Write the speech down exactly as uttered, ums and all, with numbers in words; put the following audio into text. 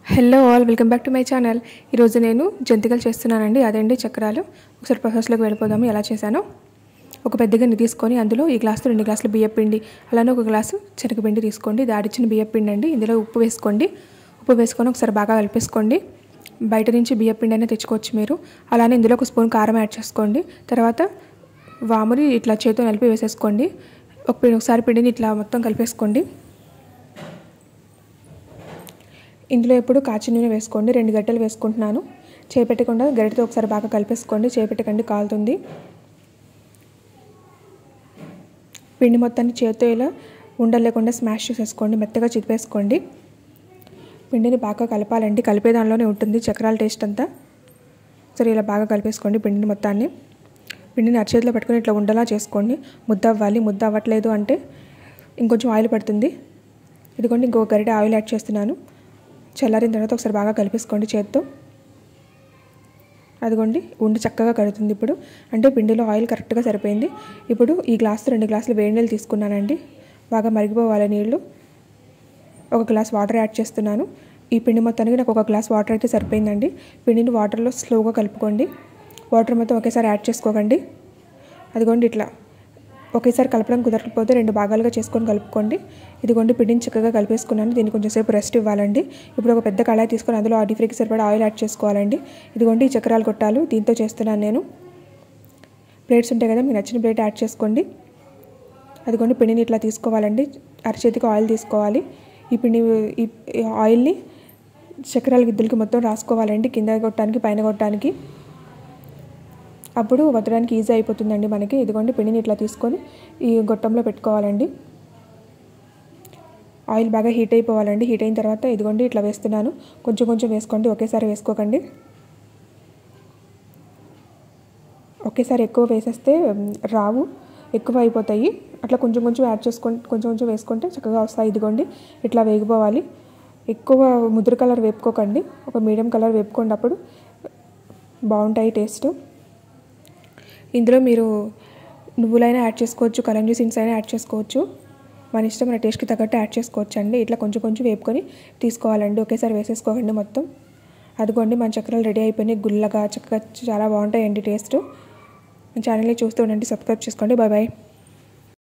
Hello all, welcome back to my channel. ఈరోజు నేను జంతికలు చేస్తున్నానండి. అదండి చక్రాలు. ఒకసారి ప్రాసెస్లోకి వెళ్ళిపోదాము. ఎలా చేశానో ఒక పెద్ద గిన్నె తీసుకొని అందులో ఈ గ్లాసుతో రెండు గ్లాసులు బియ్యం పిండి, అలానే ఒక గ్లాసు శనగపిండి తీసుకోండి. దాడిచ్చిన బియ్యం పిండి అండి. ఇందులో ఉప్పు వేసుకోండి. ఉప్పు వేసుకొని ఒకసారి బాగా కలిపేసుకోండి. బయట నుంచి బియ్యం పిండి అయినా తెచ్చుకోవచ్చు మీరు. అలానే ఇందులో ఒక స్పూన్ కారం యాడ్ చేసుకోండి. తర్వాత వాముని ఇట్లా చేతితో నలిపి వేసేసుకోండి. ఒక ఒకసారి పిండిని ఇట్లా మొత్తం కలిపేసుకోండి. ఇందులో ఇప్పుడు కాచిన నూనె వేసుకోండి. రెండు గడ్డలు వేసుకుంటున్నాను. చేపెట్టకుండా గరిటెతో ఒకసారి బాగా కలిపేసుకోండి. చేపెట్టకండి, కాలుతుంది. పిండి మొత్తాన్ని చేతితో ఇలా ఉండలు లేకుండా స్మాష్ చేసేసుకోండి. మెత్తగా చితిపేసుకోండి. పిండిని బాగా కలపాలండి. కలిపే దానిలోనే ఉంటుంది చక్రాల టేస్ట్ అంతా. సరే, ఇలా బాగా కలిపేసుకోండి పిండిని మొత్తాన్ని. పిండిని అరచేతిలో పట్టుకొని ఇట్లా ఉండలా చేసుకోండి. ముద్ద అవ్వాలి. ముద్ద అవ్వట్లేదు అంటే ఇంకొంచెం ఆయిల్ పడుతుంది. ఇదిగోండి, ఇంకొక గరిటె ఆయిల్ యాడ్ చేస్తున్నాను. చల్లారిన తర్వాత ఒకసారి బాగా కలిపేసుకోండి చేత్తో. అదిగోండి, ఉండి చక్కగా కడుతుంది ఇప్పుడు. అంటే పిండిలో ఆయిల్ కరెక్ట్గా సరిపోయింది. ఇప్పుడు ఈ గ్లాస్తో రెండు గ్లాసులు వేడి నీళ్ళు తీసుకున్నానండి. బాగా మరిగిపోవాలి నీళ్ళు. ఒక గ్లాస్ వాటర్ యాడ్ చేస్తున్నాను. ఈ పిండి మొత్తానికి నాకు ఒక గ్లాస్ వాటర్ అయితే సరిపోయిందండి. పిండిని వాటర్లో స్లోగా కలుపుకోండి. వాటర్ మొత్తం ఒకేసారి యాడ్ చేసుకోకండి. అదిగోండి, ఇట్లా ఒకేసారి కలపడం కుదరకపోతే రెండు భాగాలుగా చేసుకొని కలుపుకోండి. ఇదిగోండి, పిండిని చక్కగా కలిపేసుకున్నాను. దీన్ని కొంచెం సేపు రెస్ట్ ఇవ్వాలండి. ఇప్పుడు ఒక పెద్ద కళాయి తీసుకొని అందులో ఆ డీప్ ఫ్రైకి సరిపడా ఆయిల్ యాడ్ చేసుకోవాలండి. ఇదిగోండి, ఈ చక్రాలు గొట్టాలు దీంతో చేస్తున్నాను నేను. ప్లేట్స్ ఉంటాయి కదా, మీకు నచ్చిన ప్లేట్ యాడ్ చేసుకోండి. అదిగోండి, పిండిని ఇట్లా తీసుకోవాలండి. అరచేతికి ఆయిల్ తీసుకోవాలి. ఈ పిండి ఈ ఆయిల్ని చక్రాల గిద్దలకి మొత్తం రాసుకోవాలండి. కింద కొట్టడానికి, పైన కొట్టడానికి. అప్పుడు వద్దడానికి ఈజీ అయిపోతుందండి మనకి. ఇదిగోండి, పిండిని ఇట్లా తీసుకొని ఈ గొట్టంలో పెట్టుకోవాలండి. ఆయిల్ బాగా హీట్ అయిపోవాలండి. హీట్ అయిన తర్వాత ఇదిగోండి ఇట్లా వేస్తున్నాను. కొంచెం కొంచెం వేసుకోండి, ఒకేసారి వేసుకోకండి. ఒకేసారి ఎక్కువ వేసేస్తే రావు, ఎక్కువ అయిపోతాయి. అట్లా కొంచెం కొంచెం యాడ్ చేసుకొని కొంచెం కొంచెం వేసుకుంటే చక్కగా వస్తాయి. ఇదిగోండి, ఇట్లా వేగిపోవాలి. ఎక్కువ ముదురు కలర్ వేపుకోకండి, ఒక మీడియం కలర్ వేపుకోండి. అప్పుడు బాగుంటాయి టేస్ట్. ఇందులో మీరు నువ్వులైనా యాడ్ చేసుకోవచ్చు, కలంజీ సీడ్స్ అయినా యాడ్ చేసుకోవచ్చు. మన ఇష్టం, మన టేస్ట్కి తగ్గట్టు యాడ్ చేసుకోవచ్చు అండి. ఇట్లా కొంచెం కొంచెం వేపుకొని తీసుకోవాలండి. ఒకేసారి వేసేసుకోకండి మొత్తం. అదిగోండి, మన చక్రాలు రెడీ అయిపోయినాయి. గుల్లగా చక్కగా చాలా బాగుంటాయండి టేస్ట్. మన ఛానల్ని చూస్తూ ఉండండి. సబ్స్క్రైబ్ చేసుకోండి. Bye bye.